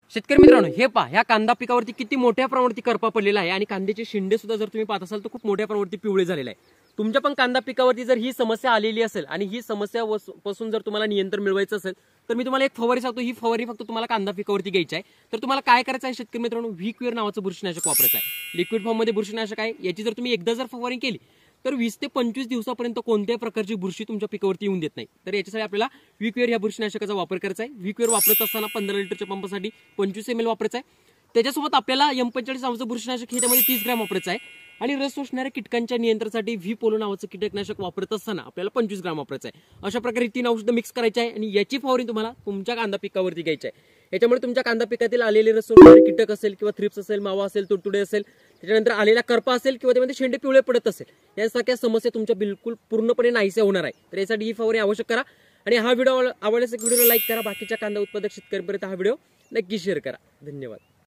शेतकरी मित्रांनो, हे पहा, ह्या कांदा पिकावरती किती मोठ्या प्रमाणावरती करपा पडलेला आहे आणि कांद्याचे शेंडे सुद्धा जर तुम्ही पाहत असाल तर खूप मोठ्या प्रमाणावरती पिवळे झालेले आहे। तुमच्या पण कांदा पिकावरती जर ही समस्या आलेली असेल आणि ही समस्या पासून जर तुम्हाला नियंत्रण मिळवायचं असेल तर मी तुम्हाला एक फवारी सांगतो। ही फवारी फक्त तुम्हाला कांदा पिकावरती घ्यायची आहे। तर तुम्हाला काय करायचं आहे शेतकरी मित्रांनो, व्हीक्युअर नावाचं बुरशीनाशक वापरायचं आहे। लिक्विड फॉर्म मध्ये बुरशीनाशक आहे। याची जर तुम्ही एकदा जर फवारणी केली तर 20 ते 25 दिवसापर्यंत कोणत्याही प्रकारची बुरशी तुमच्या पिकावरती येऊन देत नाही। तर याच्यासाठी आपल्याला व्हीक्युअर या बुरशीनाशकाचा वापर करायचा आहे। व्हीक्युअर वापरत असताना 15 लिटरच्या पंपासाठी 25 ml वापरायचा आहे। त्याच्यासोबत आपल्याला M45 नावाचं बुरशीनाशक हे त्यामध्ये 30 ग्रॅम वापरायचं आहे आणि रस शोषणाऱ्या कीटकांच्या नियंत्रणासाठी व्ही पोलो नावाचं कीटकनाशक वापरत असताना आपल्याला 25 ग्रॅम वापरायचं आहे। अशा प्रकारे 3 औषधं मिक्स करायची आहे आणि याची फवारणी तुम्हाला तुमच्या कांदा पिकावरती घ्यायची आहे। याच्यामुळे तुमच्या कांदा पिकातील आलेले रस शोषणारे कीटक असेल किंवा थ्रिप्स असेल, मावा असेल, तुडतुडे असेल, त्याच्यानंतर आलेला करपा असेल किंवा त्यामध्ये शेंडे पिवळे पडत असेल, यासारख्या समस्या तुमच्या बिलकुल पूर्णपणे नाहीशा होणार आहे। तर यासाठी ही फवारणी आवश्यक करा आणि हा व्हिडिओ आवडल्यास व्हिडिओला लाईक करा। बाकीच्या कांदा उत्पादक शेतकऱ्यांपर्यंत हा व्हिडिओ नक्की शेअर करा। धन्यवाद।